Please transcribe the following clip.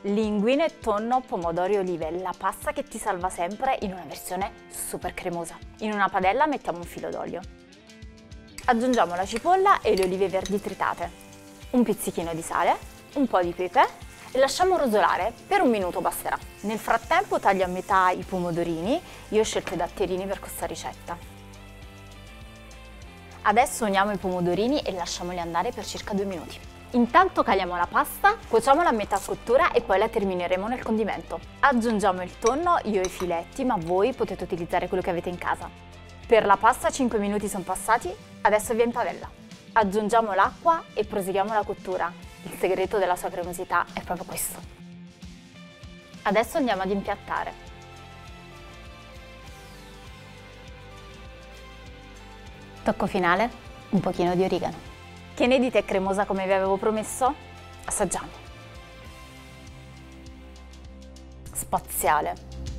Linguine, tonno, pomodori e olive, la pasta che ti salva sempre in una versione super cremosa. In una padella mettiamo un filo d'olio. Aggiungiamo la cipolla e le olive verdi tritate, un pizzichino di sale, un po' di pepe e lasciamo rosolare, per 1 minuto basterà. Nel frattempo taglio a metà i pomodorini, io ho scelto i datterini per questa ricetta. Adesso uniamo i pomodorini e lasciamoli andare per circa 2 minuti. Intanto caliamo la pasta, cuociamola a metà cottura e poi la termineremo nel condimento. Aggiungiamo il tonno, io ho i filetti, ma voi potete utilizzare quello che avete in casa. Per la pasta 5 minuti sono passati, adesso via in padella. Aggiungiamo l'acqua e proseguiamo la cottura. Il segreto della sua cremosità è proprio questo. Adesso andiamo ad impiattare. Tocco finale, un pochino di origano. Che ne dite, è cremosa come vi avevo promesso? Assaggiamo. Spaziale.